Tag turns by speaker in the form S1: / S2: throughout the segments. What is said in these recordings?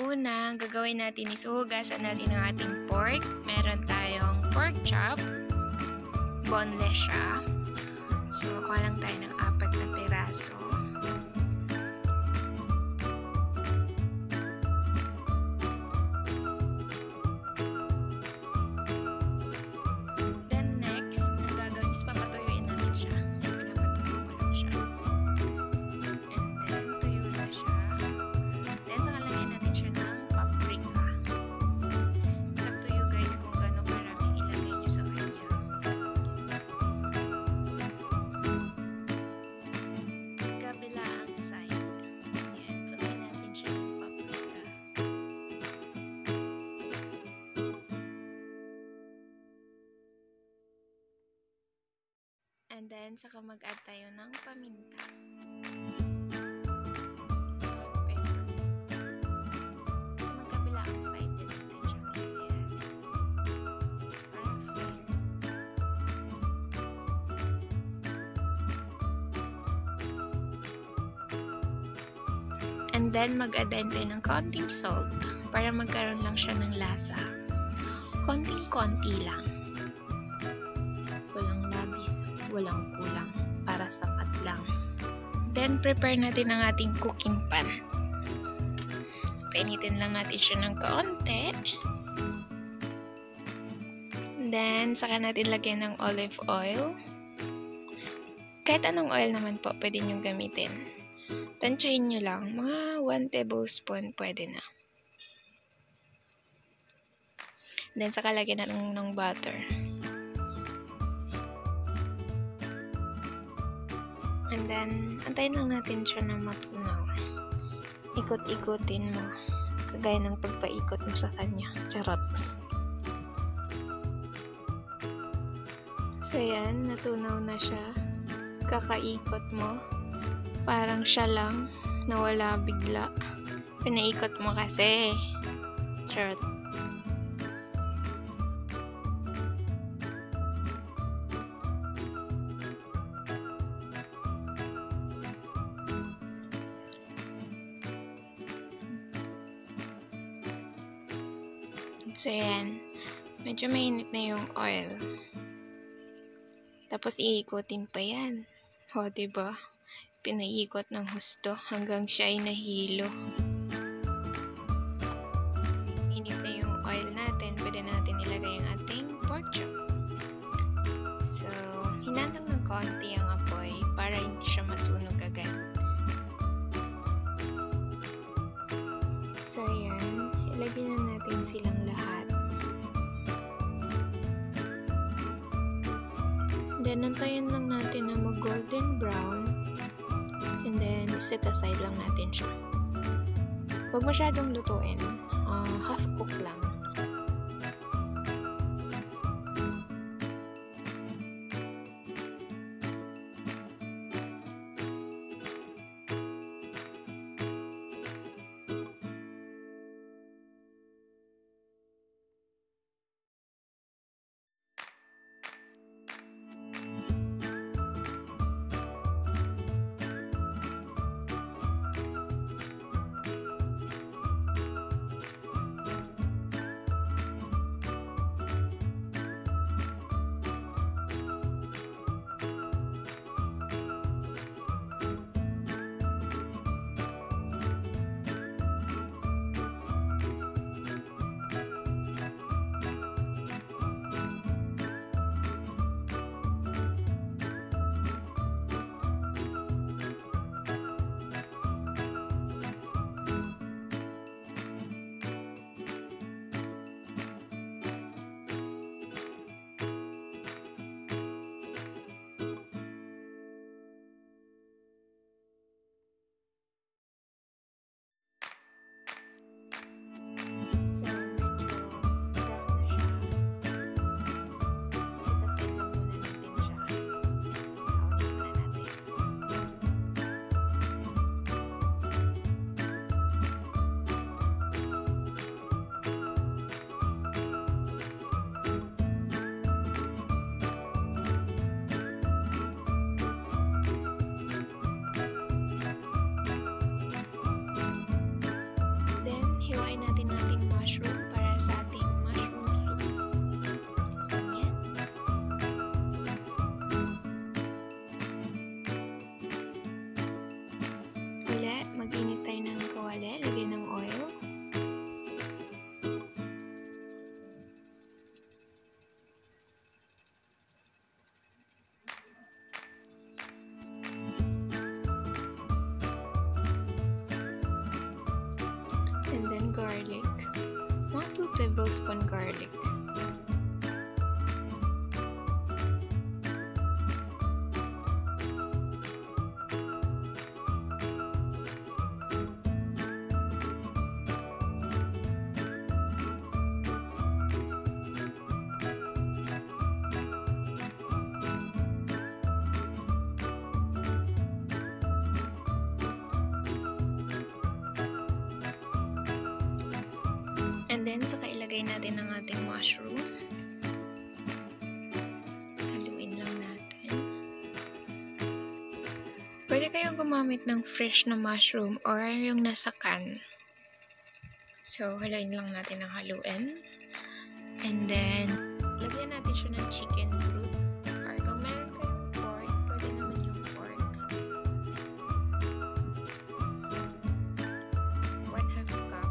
S1: Una, gagawin natin is hugasan natin ang ating pork. Meron tayong pork chop. Boneless siya. So, kuha lang tayo ng 4 na piraso. Then next, ang gagawin is papatuyuin natin siya. Pinapatuyo ko lang siya. And then, tuyo na siya. Then, saka lagyan natin siya ng paprika. It's up to you guys kung gano'ng karaming ilagay nyo sa kanya. Kabilaang side. Yan, pagkain natin siya ng paprika. And then, saka mag-add tayo ng paminta. Pepper. So, magkabilaang side din natin siya. Ayan. Perfect. And then, mag-add din tayo ng konting salt para magkaroon lang siya ng lasa. Konting-konti lang. Walang labis, walang kulang, para sapat lang. Then, prepare natin ang ating cooking pan. Painitin lang natin siya ng kaunti. Then, saka natin lagyan ng olive oil. Kahit anong oil naman po, pwede nyo gamitin. Tansyahin nyo lang, mga 1 tablespoon pwede na. Then, saka lagyan natin ng butter. And then, antayin lang natin siya na matunaw. Ikot-ikotin mo. Kagaya ng pagpaikot mo sa kanya. Charot. So, yan. Natunaw na siya. Kakaikot mo. Parang siya lang. Nawala bigla. Pinaikot mo kasi. Charot. So, yan. Medyo mainit na yung oil. Tapos, iikutin pa yan. O, diba? Pinaikot ng husto hanggang siya ay nahilo. Init na yung oil natin. Pwede natin ilagay ang ating pork chop. So, hinaan lang ng konti ang apoy para hindi siya masunog agad. So, yan. Ilagay na natin silang lahat. Then, nantayin lang natin na mag-golden brown. And then, set aside lang natin siya. Huwag masyadong lutuin. Half cook lang. mag-init tayo ng kawali. Lagay ng oil. And then garlic. 1-2 tablespoon garlic. And then, saka ilagay natin ang ating mushroom. Haluin lang natin. Pwede kayong gumamit ng fresh na mushroom or yung nasa can. So, haluin lang natin ng haluin. And then, lagyan natin siya ng chicken broth. Or kung meron kayong pork, pwede naman yung pork. 1/2 cup.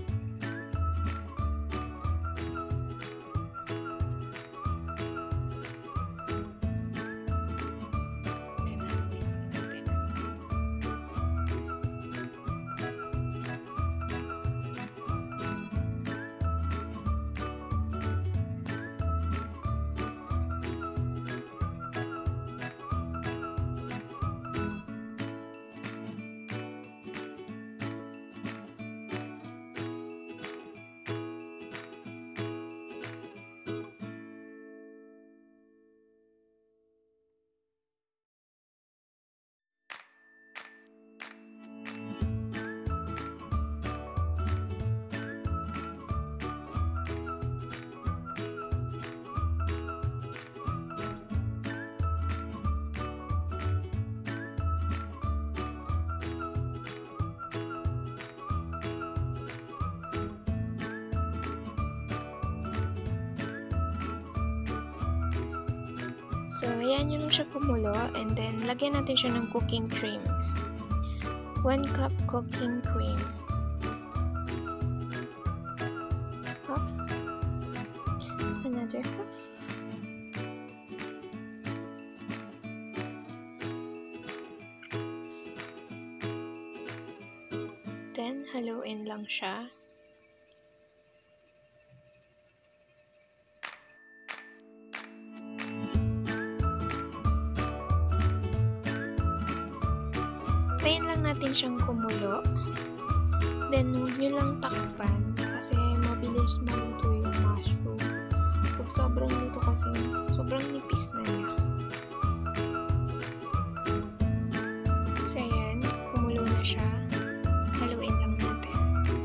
S1: So, ayan nyo lang siya kumulo. And then, lagyan natin siya ng cooking cream. 1 cup cooking cream. Half. Another half. Then, haluin lang siya. Tayin lang natin siyang kumulo. Then, huwag nyo lang takpan kasi mabilis maluto yung mushroom. Pag sobrang luto kasi, sobrang nipis na niya. So, ayan. Kumulo na siya. Haluin lang natin.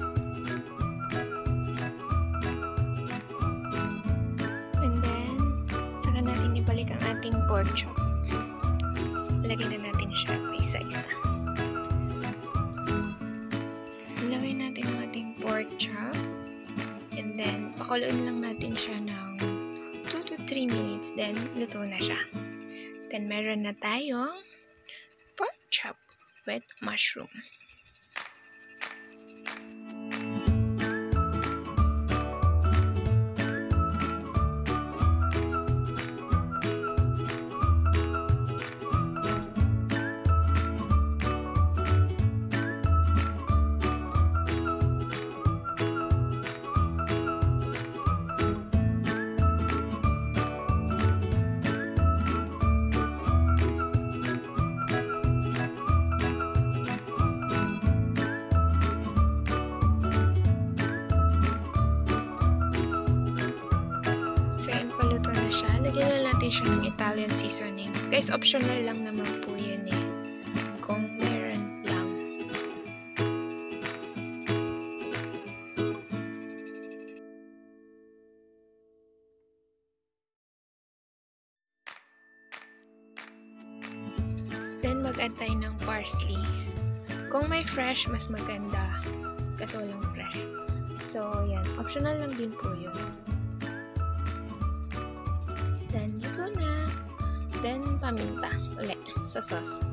S1: And then, saka natin ibalik ang ating pork chop. Lagay na natin siya isa-isa. Ilagay natin ang ating pork chop. And then, pakuluin lang natin siya ng 2 to 3 minutes. Then, luto na siya. Then, meron na tayong pork chop with mushroom. Lagyan na natin siya ng Italian seasoning. Guys, optional lang naman po yun eh. Kung meron lang. Then, mag-add tayo ng parsley. Kung may fresh, mas maganda. Kasi walang fresh. So, yan. Optional lang din po yun. Then, dito na. Then, paminta. Ulit. Sa sauce.